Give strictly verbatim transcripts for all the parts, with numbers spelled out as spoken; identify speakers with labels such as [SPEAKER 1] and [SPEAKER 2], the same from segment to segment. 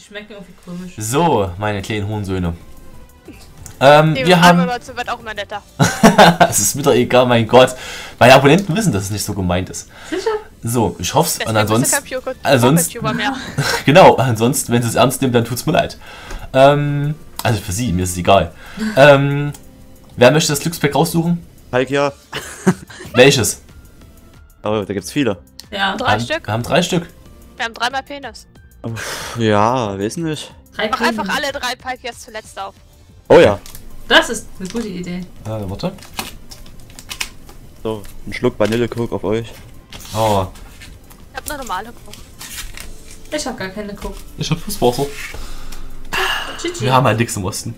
[SPEAKER 1] schmecken irgendwie komisch.
[SPEAKER 2] So, meine kleinen Huhnsöhne. Ähm,
[SPEAKER 3] Nee,
[SPEAKER 2] wir haben...
[SPEAKER 3] dazu wird auch immer netter.
[SPEAKER 2] Es ist mir doch egal, mein Gott. Meine Abonnenten wissen, dass es nicht so gemeint ist.
[SPEAKER 1] Sicher?
[SPEAKER 2] So, ich hoffe es. Und
[SPEAKER 3] Deswegen
[SPEAKER 2] ansonsten...
[SPEAKER 3] bist du kein
[SPEAKER 2] ansonsten
[SPEAKER 3] YouTuber mehr.
[SPEAKER 2] genau, ansonsten, wenn sie es ernst nehmen, dann tut's mir leid. Ähm, also für sie, mir ist es egal. ähm, wer möchte das Glückspack raussuchen?
[SPEAKER 4] Heik, ja.
[SPEAKER 2] Welches?
[SPEAKER 4] Oh, da gibt's viele.
[SPEAKER 1] Ja.
[SPEAKER 3] Drei
[SPEAKER 2] haben,
[SPEAKER 3] Stück?
[SPEAKER 2] Wir haben drei Stück.
[SPEAKER 3] Wir haben dreimal Penis.
[SPEAKER 4] Ja, weiß nicht.
[SPEAKER 1] Drei
[SPEAKER 3] Mach
[SPEAKER 1] Kuchen.
[SPEAKER 3] einfach alle drei Palkias zuletzt auf.
[SPEAKER 4] Oh ja.
[SPEAKER 1] Das ist eine gute Idee.
[SPEAKER 2] Äh, warte.
[SPEAKER 4] So, ein Schluck Vanillecoke auf euch.
[SPEAKER 2] Oh,
[SPEAKER 3] Ich hab eine normale Coke.
[SPEAKER 1] Ich hab gar keine Coke.
[SPEAKER 2] ich hab fürs Wasser.
[SPEAKER 1] Chichi.
[SPEAKER 2] Wir haben halt nichts im Osten.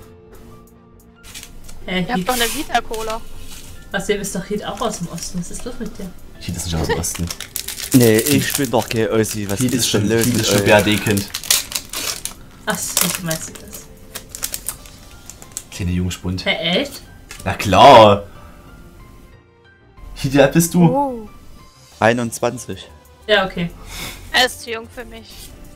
[SPEAKER 1] Hey,
[SPEAKER 3] Ihr habt
[SPEAKER 1] Heat.
[SPEAKER 3] doch eine Vita-Cola.
[SPEAKER 1] Außerdem ist doch Heat auch aus dem Osten. Was ist los mit dir?
[SPEAKER 2] Heat ist nicht aus dem Osten.
[SPEAKER 4] Nee, ich bin doch kein Ossi. Was
[SPEAKER 2] Heat
[SPEAKER 4] ist
[SPEAKER 2] ist schon,
[SPEAKER 4] denn los
[SPEAKER 2] Heat
[SPEAKER 4] mit
[SPEAKER 2] ist schon
[SPEAKER 4] euch?
[SPEAKER 2] B R D-Kind.
[SPEAKER 1] Achso, wie meinst du das?
[SPEAKER 2] Kleine Jungspund.
[SPEAKER 1] Hä, echt?
[SPEAKER 2] Na klar. Heat, wie alt bist du?
[SPEAKER 3] Oh.
[SPEAKER 4] einundzwanzig.
[SPEAKER 1] Ja, okay.
[SPEAKER 3] Er ist zu jung für mich.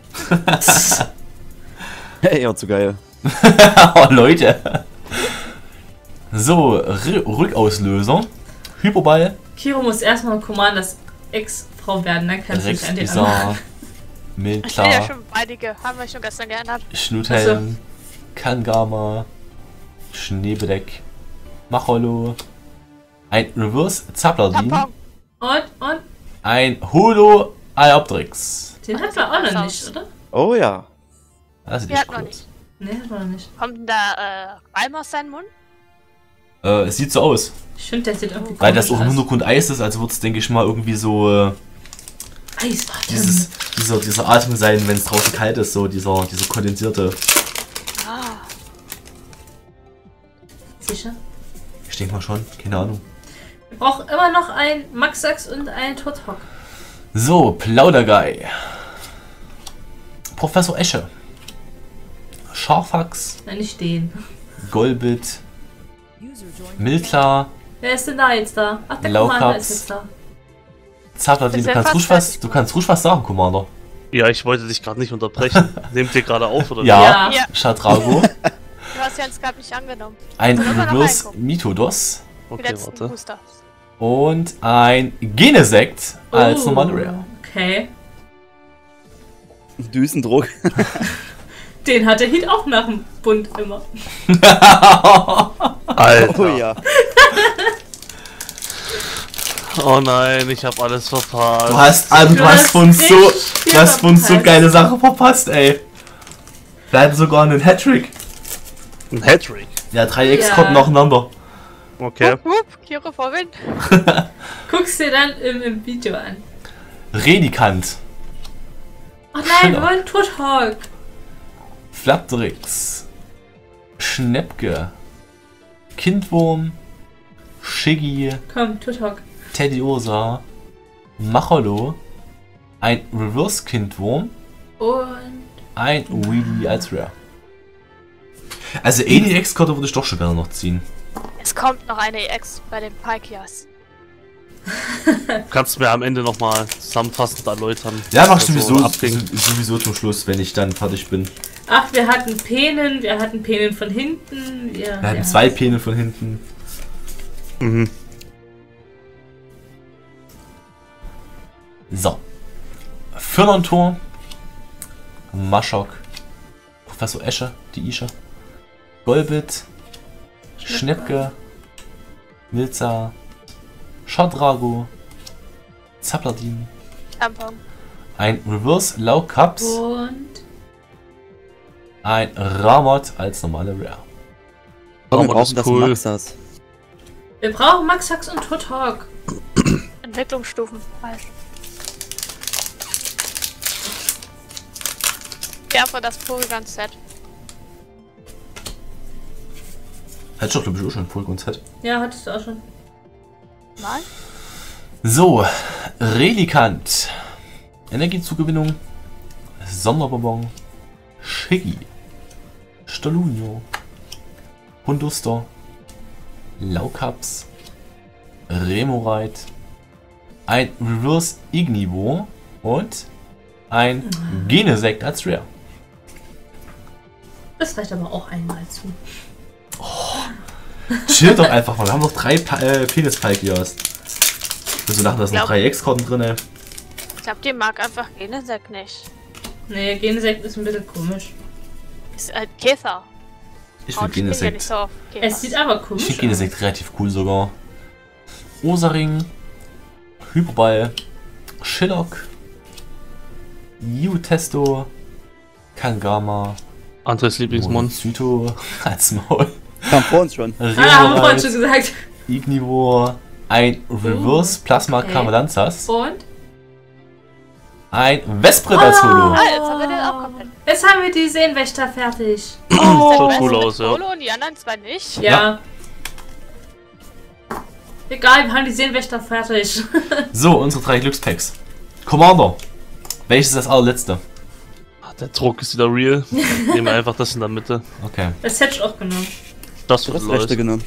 [SPEAKER 4] Eher zu geil.
[SPEAKER 2] Oh, Leute. So, R Rückauslöser. Hyperball.
[SPEAKER 1] Kiro muss erstmal Commanders Ex-Frau werden, dann kann sie
[SPEAKER 2] Rex
[SPEAKER 1] sich an den
[SPEAKER 2] Bizarre.
[SPEAKER 3] Ich bin ja
[SPEAKER 2] Milklar.
[SPEAKER 3] schon beide, haben wir schon gestern geändert.
[SPEAKER 2] Schnuthelm. Kangama. Schneebedeck. Macholo. Ein Reverse Zapladin.
[SPEAKER 3] Tampon.
[SPEAKER 1] Und, und?
[SPEAKER 2] Ein Holo Ioptrix.
[SPEAKER 1] Den hat man auch noch nicht, oder?
[SPEAKER 4] Oh ja.
[SPEAKER 2] Das sieht
[SPEAKER 3] Wir
[SPEAKER 2] echt
[SPEAKER 3] hatten
[SPEAKER 2] cool
[SPEAKER 3] noch
[SPEAKER 2] aus.
[SPEAKER 3] nicht.
[SPEAKER 1] Ne, hat man noch nicht.
[SPEAKER 3] Kommt denn da äh, Reim aus seinem Mund?
[SPEAKER 2] Äh, es sieht so aus.
[SPEAKER 1] Ich finde, der sieht irgendwie
[SPEAKER 2] Weil das auch
[SPEAKER 1] komisch
[SPEAKER 2] im
[SPEAKER 1] aus.
[SPEAKER 2] Hintergrund Eis ist, also wird es, denke ich mal, irgendwie so äh,
[SPEAKER 1] Eiswatte.
[SPEAKER 2] dieses, dieser, dieser Atem sein, wenn es draußen kalt ist, so dieser, dieser kondensierte.
[SPEAKER 3] Ah.
[SPEAKER 1] Sicher?
[SPEAKER 2] Ich denke mal schon, keine Ahnung.
[SPEAKER 1] Wir brauchen immer noch ein Maxax und ein Tothock.
[SPEAKER 2] So, Plauderguy. Professor Esche. Scharfax.
[SPEAKER 1] Nein, nicht den.
[SPEAKER 2] Golbit. Milklar.
[SPEAKER 1] Wer ist denn da jetzt da? Ach, der
[SPEAKER 2] Laukaps.
[SPEAKER 1] Commander ist jetzt da.
[SPEAKER 2] Zapladin,
[SPEAKER 3] Ist
[SPEAKER 2] du
[SPEAKER 3] ja
[SPEAKER 2] kannst
[SPEAKER 3] fast
[SPEAKER 2] ruhig was,
[SPEAKER 3] fertig.
[SPEAKER 2] du kannst ruhig was sagen, Commander.
[SPEAKER 5] Ja, ich wollte dich gerade nicht unterbrechen. Nehmt ihr gerade auf, oder?
[SPEAKER 2] Ja,
[SPEAKER 1] Ja.
[SPEAKER 3] Ja.
[SPEAKER 2] Shatrago.
[SPEAKER 3] Du hast ja uns gerade nicht angenommen.
[SPEAKER 2] Ein
[SPEAKER 3] Sollen wir noch
[SPEAKER 2] Reverse
[SPEAKER 3] reingucken?
[SPEAKER 2] Mythodos.
[SPEAKER 3] Die
[SPEAKER 5] Okay,
[SPEAKER 3] letzten
[SPEAKER 5] warte.
[SPEAKER 3] Booster.
[SPEAKER 2] Und ein Genesekt als
[SPEAKER 1] Oh,
[SPEAKER 2] normale Rare.
[SPEAKER 1] Okay.
[SPEAKER 4] Düsendruck.
[SPEAKER 1] Den hat der Heat auch nach dem Bund immer.
[SPEAKER 5] Alter.
[SPEAKER 4] Oh ja.
[SPEAKER 5] Oh nein, ich habe alles verpasst.
[SPEAKER 2] Du hast, also, du
[SPEAKER 1] Du
[SPEAKER 2] hast
[SPEAKER 1] hast
[SPEAKER 2] von uns so,
[SPEAKER 1] richtig viel
[SPEAKER 2] du hast von uns so
[SPEAKER 1] verpasst.
[SPEAKER 2] geile Sachen verpasst, ey. Wir hatten sogar einen Hattrick.
[SPEAKER 5] Ein Hattrick.
[SPEAKER 2] Ja, drei
[SPEAKER 1] Ja.
[SPEAKER 2] X-Karten nacheinander.
[SPEAKER 5] Okay.
[SPEAKER 3] Wupp, wupp, Kiro Vorwind.
[SPEAKER 1] Guck's dir dann im, im Video an.
[SPEAKER 2] Redikant.
[SPEAKER 1] Oh nein,
[SPEAKER 2] Schiller.
[SPEAKER 1] nur ein Tothock.
[SPEAKER 2] Flapdrix. Schnäppke. Kindwurm. Shiggy.
[SPEAKER 1] Komm, Tothock.
[SPEAKER 2] Teddyosa. Macholo. Ein Reverse-Kindwurm.
[SPEAKER 1] Und
[SPEAKER 2] Ein Weedy als Rare. Also eh die X-Karte würde ich doch schon gerne noch ziehen.
[SPEAKER 3] Es kommt noch eine E X bei den Palkias.
[SPEAKER 5] Kannst du mir am Ende nochmal zusammenfassend erläutern?
[SPEAKER 2] Ja, mach ich
[SPEAKER 5] was so
[SPEAKER 2] sowieso,
[SPEAKER 5] abging?
[SPEAKER 2] sowieso zum Schluss, wenn ich dann fertig bin.
[SPEAKER 1] ach, wir hatten Penen, wir hatten Penen von hinten. Wir,
[SPEAKER 2] Wir hatten zwei Pene von hinten.
[SPEAKER 5] Mhm.
[SPEAKER 2] So. Firnontor. Maschok. Professor Esche, die Ische. Golbit. Schnäppke. Milza. Shadrago. Zapladin.
[SPEAKER 3] Tampon.
[SPEAKER 2] Ein Reverse Laukaps.
[SPEAKER 1] Und
[SPEAKER 2] Ein Ramot als normale Rare.
[SPEAKER 4] Wir
[SPEAKER 5] Oh,
[SPEAKER 4] brauchen
[SPEAKER 5] das ist
[SPEAKER 4] das
[SPEAKER 5] cool.
[SPEAKER 4] Maxas.
[SPEAKER 1] wir brauchen Maxax und Tothock.
[SPEAKER 3] Entwicklungsstufen. Halt. Ja, für das Porygon-Set.
[SPEAKER 2] Hätte ich doch, glaube ich, auch schon ein Polygon-Set.
[SPEAKER 1] Ja, hattest du auch schon.
[SPEAKER 3] Mal.
[SPEAKER 2] So, Relikant. Energiezugewinnung. Sonderbonbon. Shiggy. Stolunio. Hunduster. Laukaps. Remorite. Ein Reverse Ignivo. Und ein Genesekt als Rare.
[SPEAKER 1] Das reicht aber auch einmal zu.
[SPEAKER 2] Chill doch einfach mal. Wir haben noch drei pa äh, Penis-Palkias. Also nachher da sind noch
[SPEAKER 3] Glaub-
[SPEAKER 2] drei X-Karten drin.
[SPEAKER 3] Ich glaube, die mag einfach Genesek nicht.
[SPEAKER 1] Nee, Genesekt ist ein bisschen komisch.
[SPEAKER 3] Ist halt Käfer.
[SPEAKER 2] Ich
[SPEAKER 3] Und
[SPEAKER 2] finde
[SPEAKER 3] ich bin ja nicht
[SPEAKER 2] Genesekt.
[SPEAKER 3] so auf Käfer.
[SPEAKER 1] Es sieht aber
[SPEAKER 2] Ich
[SPEAKER 1] komisch
[SPEAKER 2] finde
[SPEAKER 1] aus.
[SPEAKER 2] Genesekt relativ cool sogar. Osaring, Hyperball, Shillock, Yu-Testo, Kangama,
[SPEAKER 5] Andres Lieblingsmon.
[SPEAKER 2] Zyto, als Maul,
[SPEAKER 4] Kam vor uns schon.
[SPEAKER 1] Ah, haben wir vorhin schon
[SPEAKER 2] Remoraid,
[SPEAKER 1] gesagt.
[SPEAKER 2] Ignivore, ein Reverse Plasma
[SPEAKER 1] okay.
[SPEAKER 2] Kamalanzas,
[SPEAKER 1] Und?
[SPEAKER 2] ein Vesprit als Holo.
[SPEAKER 3] Ah, jetzt haben wir den auch komplett.
[SPEAKER 1] Jetzt haben wir die Seenwächter fertig.
[SPEAKER 3] Oh,
[SPEAKER 5] Schaut cool aus, ja.
[SPEAKER 3] Polo und die anderen zwei nicht.
[SPEAKER 1] Ja.
[SPEAKER 2] Ja.
[SPEAKER 1] Egal, wir haben die Seenwächter fertig.
[SPEAKER 2] So, unsere drei Glückspacks. Commander, welches ist das allerletzte?
[SPEAKER 5] Ah, der Druck ist wieder real. Nehmen wir einfach das in der Mitte.
[SPEAKER 2] Okay,
[SPEAKER 1] Das hätte ich auch genommen.
[SPEAKER 5] Das
[SPEAKER 4] Du
[SPEAKER 5] wird
[SPEAKER 4] hast rechte
[SPEAKER 5] Leute.
[SPEAKER 4] genommen.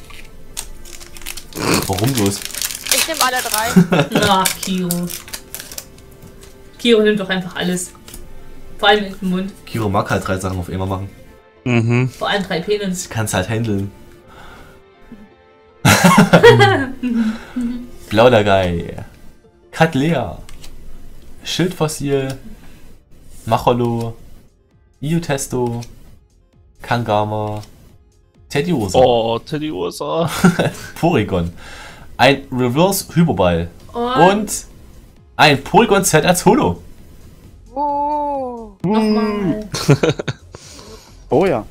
[SPEAKER 2] warum bloß?
[SPEAKER 3] Ich nehme alle drei.
[SPEAKER 1] Ach, Kiro. Kiro nimmt doch einfach alles. Vor allem in den Mund.
[SPEAKER 2] Kiro mag halt drei Sachen auf einmal machen.
[SPEAKER 5] Mhm.
[SPEAKER 1] Vor allem drei Penis.
[SPEAKER 2] Kannst halt handeln. Blaudergei, Katlea, Schildfossil, Macholo, Iotesto, Kangama, Tediosa,
[SPEAKER 5] Oh, Teddy Ursa.
[SPEAKER 2] Porygon, ein Reverse Hyperball
[SPEAKER 1] Und,
[SPEAKER 2] und ein Porygon Set als Holo.
[SPEAKER 3] Oh.
[SPEAKER 1] nochmal.
[SPEAKER 4] Oh ja.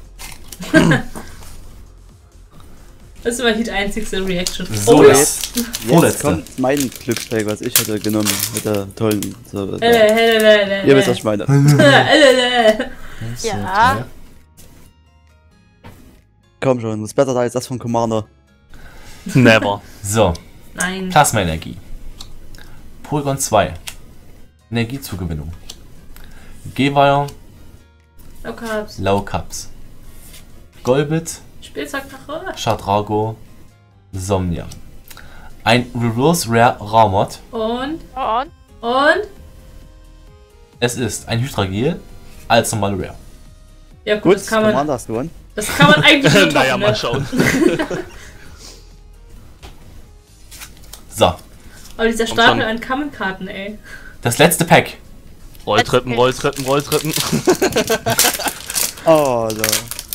[SPEAKER 1] Das ist immer die einzigste Reaction.
[SPEAKER 2] So,
[SPEAKER 1] oh,
[SPEAKER 2] das
[SPEAKER 4] Jetzt
[SPEAKER 2] vorletzte.
[SPEAKER 4] kommt mein Glückspack, was ich hätte genommen mit der tollen. So,
[SPEAKER 1] Äh, äh, äh, äh,
[SPEAKER 4] Ihr wisst, was ich meine.
[SPEAKER 1] äh, äh.
[SPEAKER 3] Ja.
[SPEAKER 4] Komm schon, das ist besser als das von Commander.
[SPEAKER 5] Never.
[SPEAKER 2] So,
[SPEAKER 1] Nein.
[SPEAKER 2] Plasma-Energie. Porygon zwei. Energiezugewinnung. G-Wire,
[SPEAKER 1] No Carbs.
[SPEAKER 2] Low Cups. Golbit,
[SPEAKER 1] Spielzeugtache.
[SPEAKER 2] Shadrago, Somnia. Ein Reverse Rare Ramot.
[SPEAKER 1] Und,
[SPEAKER 3] Und?
[SPEAKER 1] und.
[SPEAKER 2] Es ist ein Hydragel als normale Rare.
[SPEAKER 1] Ja gut,
[SPEAKER 4] Gut,
[SPEAKER 1] das kann man,
[SPEAKER 4] Commander hast gewonnen.
[SPEAKER 1] das kann man eigentlich nur
[SPEAKER 5] naja,
[SPEAKER 1] toppen,
[SPEAKER 5] mal
[SPEAKER 1] ne?
[SPEAKER 5] schauen.
[SPEAKER 2] So,
[SPEAKER 1] Aber dieser
[SPEAKER 5] Komm
[SPEAKER 1] Stapel
[SPEAKER 5] schon.
[SPEAKER 1] an Kammenkarten, ey.
[SPEAKER 2] das letzte Pack.
[SPEAKER 5] Rolltreppen, Rolltreppen, Rolltreppen.
[SPEAKER 4] Oh, da.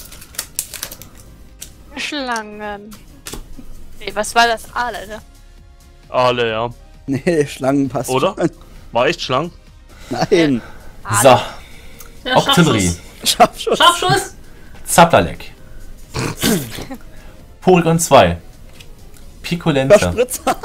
[SPEAKER 3] Schlangen. Nee, was war das? Aale, ne?
[SPEAKER 5] Alle, ja.
[SPEAKER 4] Nee, Schlangen passt
[SPEAKER 5] Oder?
[SPEAKER 4] schon.
[SPEAKER 5] War echt schlank?
[SPEAKER 4] Nein.
[SPEAKER 2] So,
[SPEAKER 1] Ja,
[SPEAKER 2] Octillery,
[SPEAKER 1] Scharfschuss.
[SPEAKER 4] Scharfschuss.
[SPEAKER 1] Scharfschuss.
[SPEAKER 2] Zaplalek. Porygon zwei. Picolenza.
[SPEAKER 4] Verspritzer.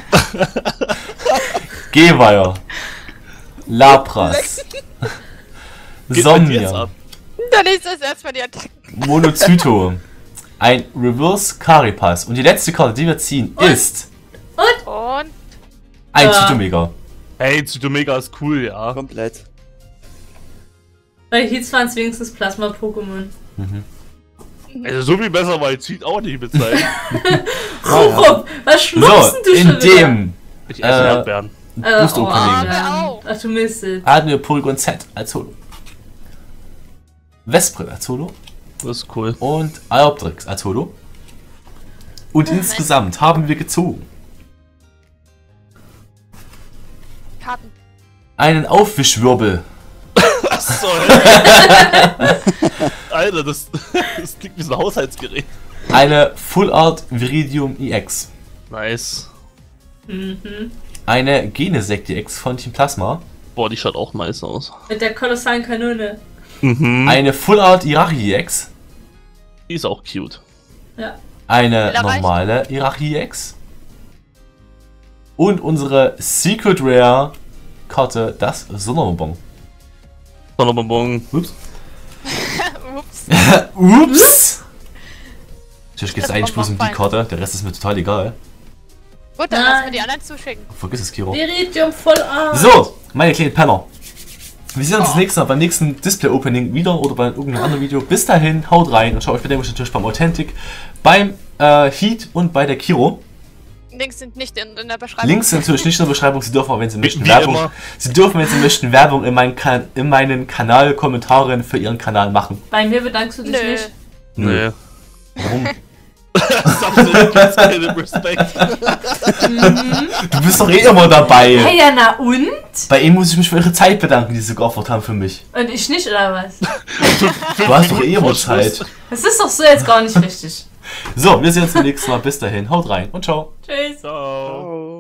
[SPEAKER 2] G-Wire. Lapras.
[SPEAKER 5] Geht bei dir jetzt
[SPEAKER 2] Somnia.
[SPEAKER 5] ab?
[SPEAKER 3] Dann ist das erstmal die Attacke.
[SPEAKER 2] Monozyto. Ein Reverse Caripass. Und die letzte Karte, die wir ziehen,
[SPEAKER 1] Und?
[SPEAKER 2] ist
[SPEAKER 3] Und?
[SPEAKER 2] ein
[SPEAKER 1] Ja.
[SPEAKER 2] Zytomega.
[SPEAKER 5] Hey, Zytomega ist cool, ja.
[SPEAKER 4] Komplett.
[SPEAKER 1] Bei Heats waren es wenigstens Plasma-Pokémon.
[SPEAKER 5] Also so viel besser war jetzt Zyt auch nicht mit sein.
[SPEAKER 1] Oh, was schmuckst
[SPEAKER 2] So,
[SPEAKER 1] du schon
[SPEAKER 2] in dem
[SPEAKER 5] Ich esse
[SPEAKER 2] Äh,
[SPEAKER 5] Erdbeeren.
[SPEAKER 1] wieder?
[SPEAKER 2] Booster
[SPEAKER 1] oh,
[SPEAKER 2] Opening
[SPEAKER 1] ja.
[SPEAKER 3] Au.
[SPEAKER 1] Ach du Mist.
[SPEAKER 2] hatten wir Porygon Z als Holo. Vesprit als Holo.
[SPEAKER 5] Das ist cool.
[SPEAKER 2] Und Ioptrix als Holo. Und insgesamt haben wir gezogen
[SPEAKER 3] Karten.
[SPEAKER 2] einen Aufwischwirbel.
[SPEAKER 5] Was soll? Alter, das, das klingt wie so ein Haushaltsgerät.
[SPEAKER 2] Eine Full Art Viridium E X.
[SPEAKER 5] Nice.
[SPEAKER 1] Mhm.
[SPEAKER 2] Eine Genesect E X von Team Plasma.
[SPEAKER 5] Boah, die schaut auch nice aus.
[SPEAKER 1] Mit der kolossalen Kanone.
[SPEAKER 5] Mhm.
[SPEAKER 2] Eine Full Art Irachi E X.
[SPEAKER 5] Die ist auch cute.
[SPEAKER 1] Ja.
[SPEAKER 2] Eine
[SPEAKER 3] Will erreichen.
[SPEAKER 2] normale Irachi E X. Und unsere Secret Rare Karte, das Sonderbonbon.
[SPEAKER 5] Sonderbonbon.
[SPEAKER 2] Ups.
[SPEAKER 3] Ups.
[SPEAKER 2] Ups! Natürlich geht es
[SPEAKER 3] Das
[SPEAKER 2] eigentlich bloß um die
[SPEAKER 3] Bonbon
[SPEAKER 2] Karte, der Rest ist mir total egal.
[SPEAKER 3] Gut, dann
[SPEAKER 1] Nein.
[SPEAKER 3] lassen wir die anderen zuschicken.
[SPEAKER 2] Vergiss es, Kiro.
[SPEAKER 1] Viridium voll Art.
[SPEAKER 2] So, meine kleinen Penner. Wir sehen uns das
[SPEAKER 3] Oh.
[SPEAKER 2] nächste Mal beim nächsten Display-Opening wieder oder bei irgendeinem anderen Video. Bis dahin, haut rein und schaut euch bedenkt natürlich beim Authentic, beim äh, Heat und bei der Kiro.
[SPEAKER 3] Links sind nicht in, in der Beschreibung.
[SPEAKER 2] Links sind natürlich nicht in der Beschreibung, Sie dürfen auch, wenn Sie möchten,
[SPEAKER 5] Wie
[SPEAKER 2] Werbung.
[SPEAKER 5] immer.
[SPEAKER 2] Sie dürfen, wenn Sie möchten, Werbung in, mein kan in meinen Kanal, Kommentaren für Ihren Kanal machen.
[SPEAKER 1] Bei mir bedankst du dich
[SPEAKER 3] Nö.
[SPEAKER 1] nicht.
[SPEAKER 5] Nee.
[SPEAKER 2] Warum?
[SPEAKER 5] Absolut keinen Respekt.
[SPEAKER 2] Du bist doch eh immer dabei.
[SPEAKER 1] Hey, ja, na und?
[SPEAKER 2] Bei Ihnen muss ich mich für Ihre Zeit bedanken, die Sie geopfert haben für mich.
[SPEAKER 1] Und ich nicht, oder was?
[SPEAKER 2] Du hast doch eh immer Zeit.
[SPEAKER 1] Das ist doch so jetzt gar nicht richtig.
[SPEAKER 2] So, wir sehen uns beim nächsten Mal. Bis dahin. Haut rein und ciao.
[SPEAKER 1] Tschüss.
[SPEAKER 5] Ciao.